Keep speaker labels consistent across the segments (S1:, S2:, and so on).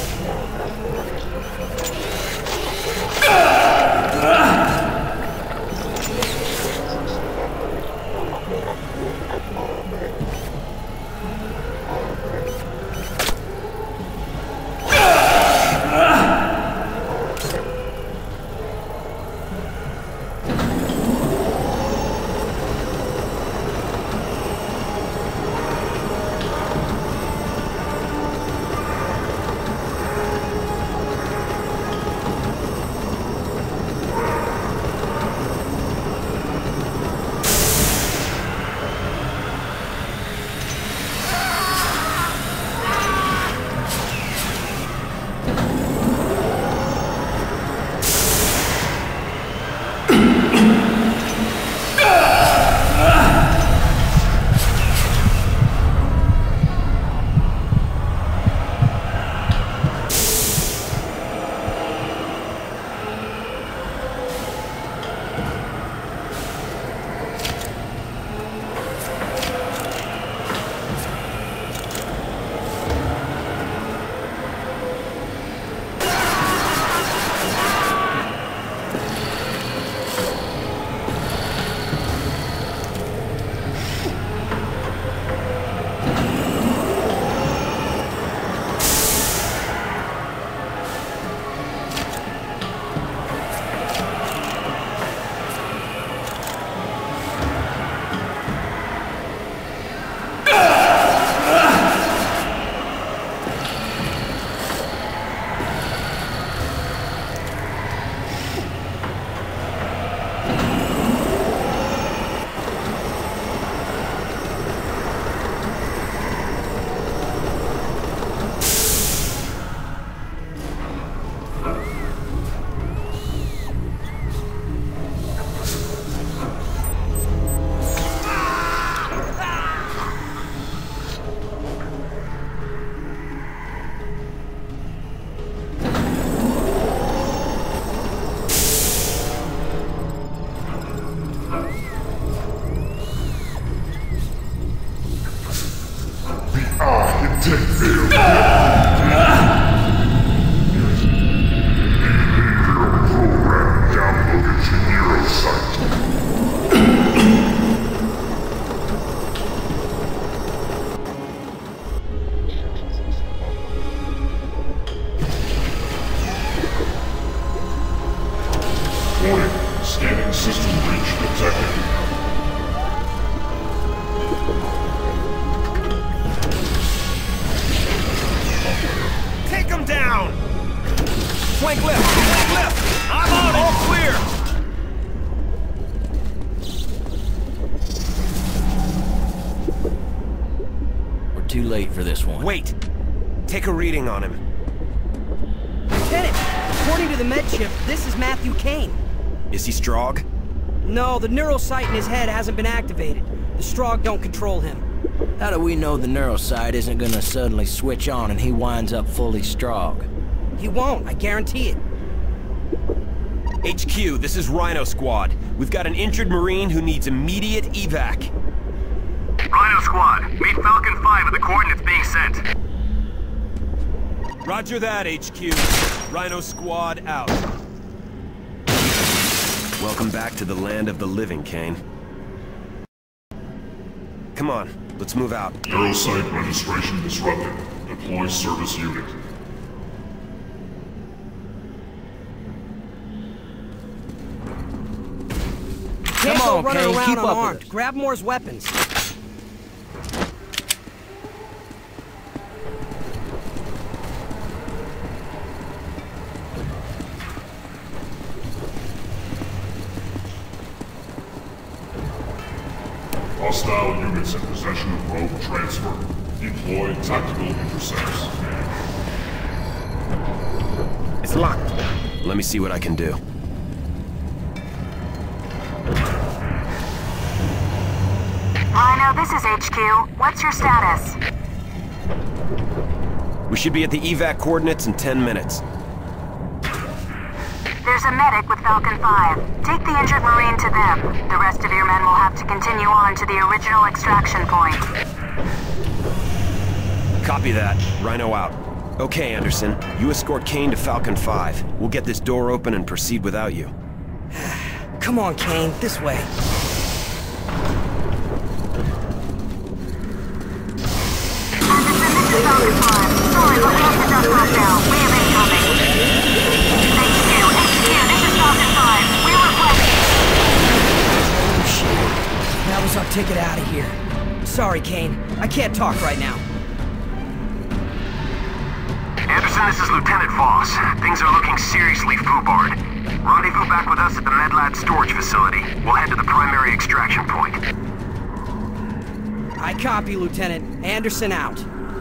S1: Flank left! Flank left! I'm on it! All clear!
S2: We're too late for this one.
S1: Wait! Take a reading on him.
S3: Lieutenant, according to the med chip, this is Matthew Kane.
S1: Is he Strogg?
S3: No, the neurosite in his head hasn't been activated. The Strogg don't control him.
S2: How do we know the neurosite isn't gonna suddenly switch on and he winds up fully Strogg?
S3: He won't, I guarantee it.
S1: HQ, this is Rhino Squad. We've got an injured Marine who needs immediate evac.
S4: Rhino Squad, meet Falcon 5 at the coordinates being sent.
S1: Roger that, HQ. Rhino Squad out. Welcome back to the land of the living, Kane. Come on, let's move out.
S5: Neurosite registration disrupted. Deploy service unit.
S3: Can't
S2: Come
S3: go
S2: on,
S3: running
S2: Kane,
S3: around
S2: keep up with
S3: unarmed.
S2: us.
S3: Grab Moore's weapons.
S5: Hostile units in possession of probe transfer. Deploy tactical intercepts.
S1: It's locked. Let me see what I can do.
S4: Rhino, this is HQ. What's your status?
S1: We should be at the evac coordinates in 10 minutes.
S4: There's a medic with Falcon 5. Take the injured Marine to them. The rest of your men will have to continue on to the original extraction point.
S1: Copy that. Rhino out. Okay, Anderson. You escort Kane to Falcon 5. We'll get this door open and proceed without you.
S3: Come on, Kane, this way.
S4: This is Falcon 5. Sorry, but we have to duck off now. We have incoming. HQ, this is Falcon 5. We request...
S3: Oh, shit. That was our ticket out of here. Sorry, Kane. I can't talk right now.
S6: Anderson, this is Lieutenant Voss. Things are looking seriously foobarred. Rendezvous back with us at the MedLab storage facility. We'll head to the primary extraction point.
S3: I copy, Lieutenant. Anderson out.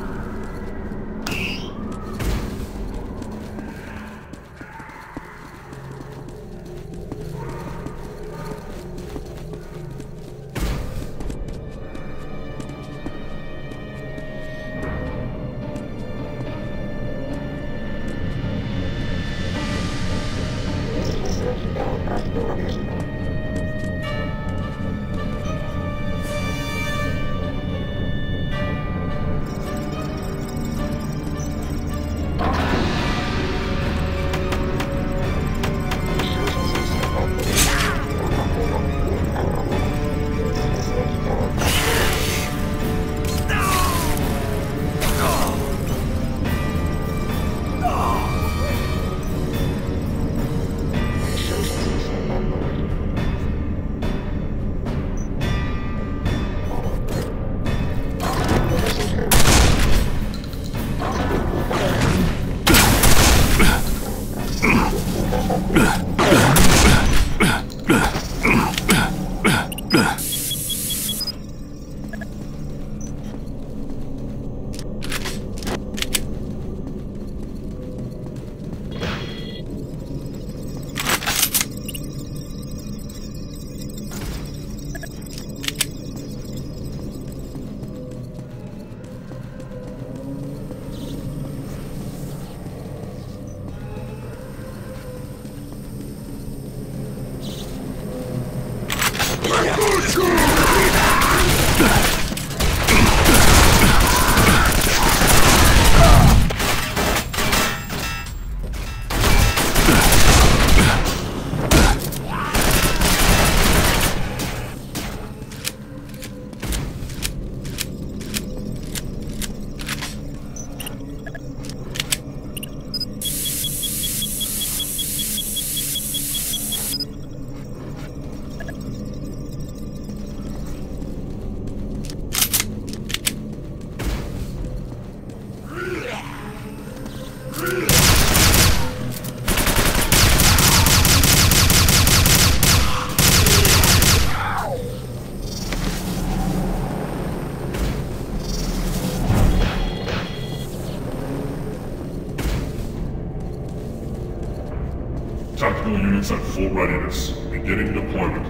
S5: Tactical units at full readiness. Beginning deployment.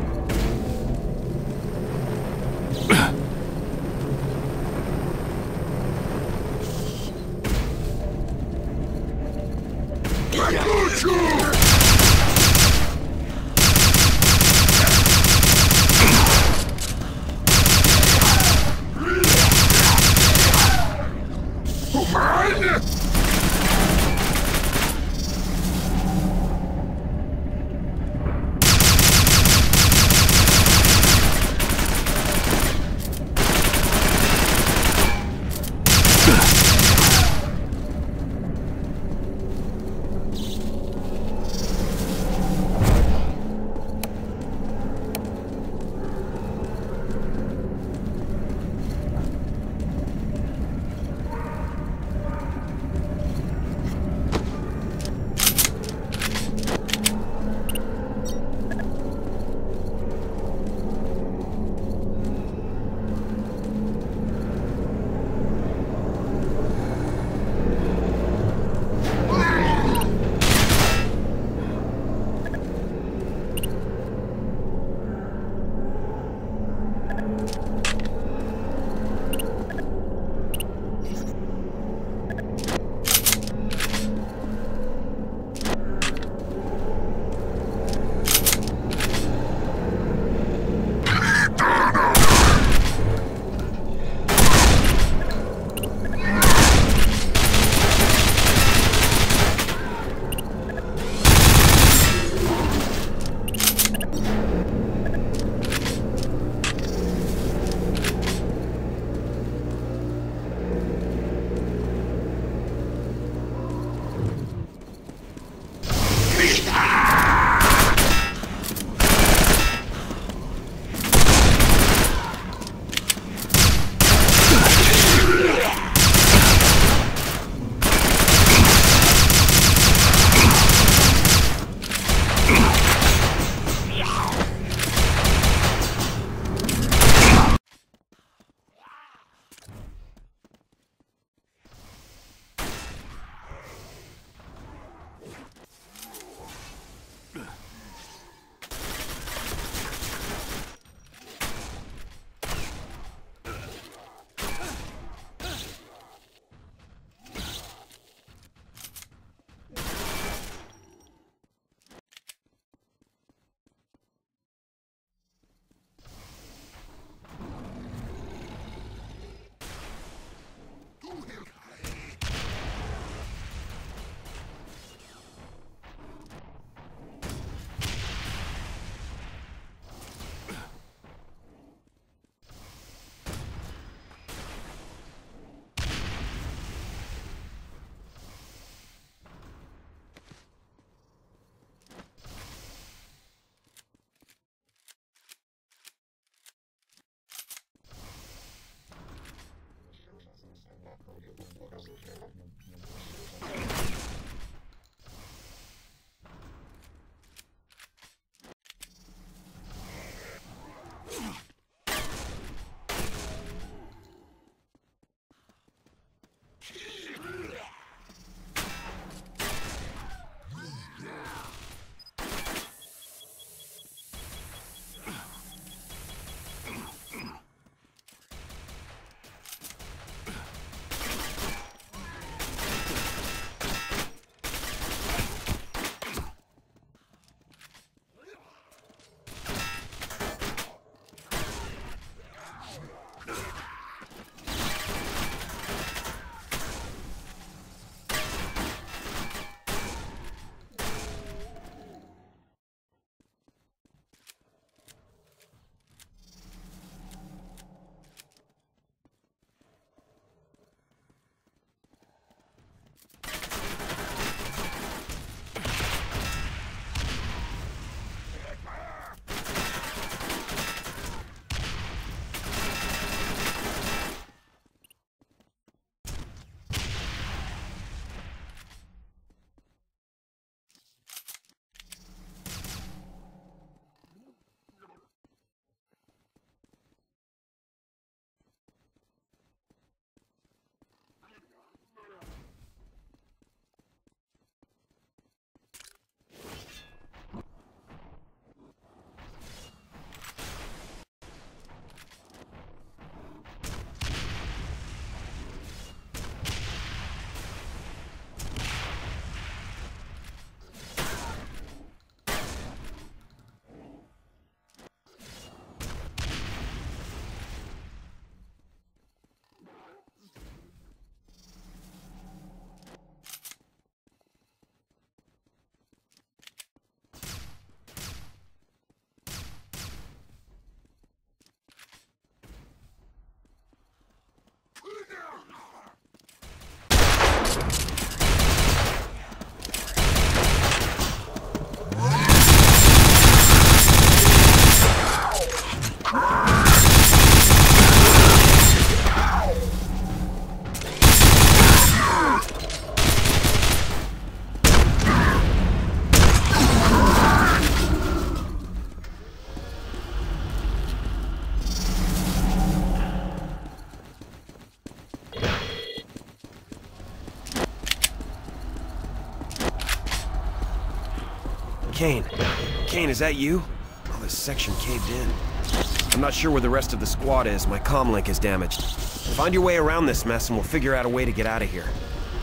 S1: Kane. Kane, is that you? Oh, this section caved in. I'm not sure where the rest of the squad is. My comm link is damaged. Find your way around this mess and we'll figure out a way to get out of here.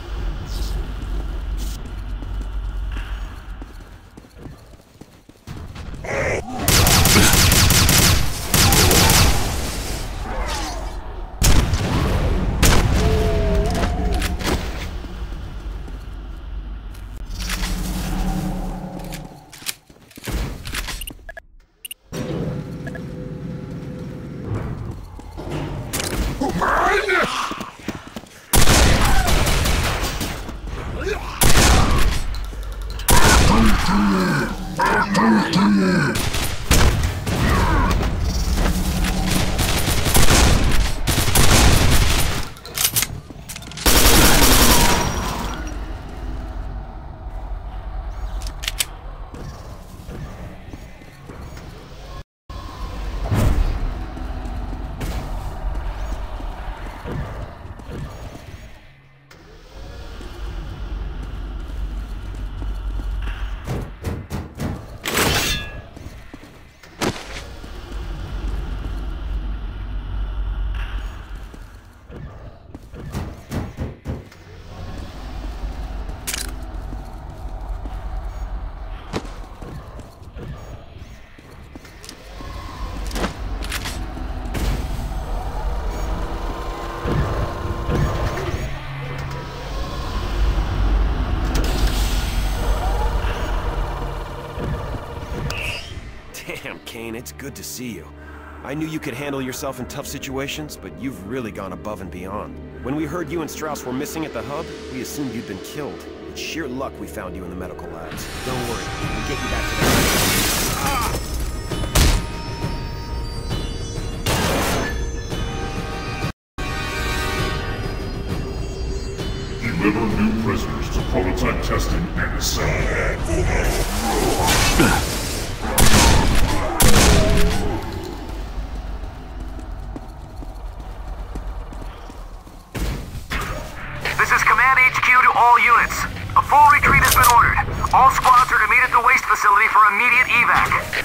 S1: Damn, Kane, it's good to see you. I knew you could handle yourself in tough situations, but you've really gone above and beyond. When we heard you and Strauss were missing at the hub, we assumed you'd been killed. It's sheer luck we found you in the medical labs. Don't worry, we'll get you back to the...
S5: Deliver new prisoners to prototype testing and assemble.
S6: This is Command HQ to all units. A full retreat has been ordered. All squads are to meet at the waste facility for immediate evac.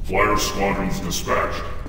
S5: Flyer squadrons dispatched.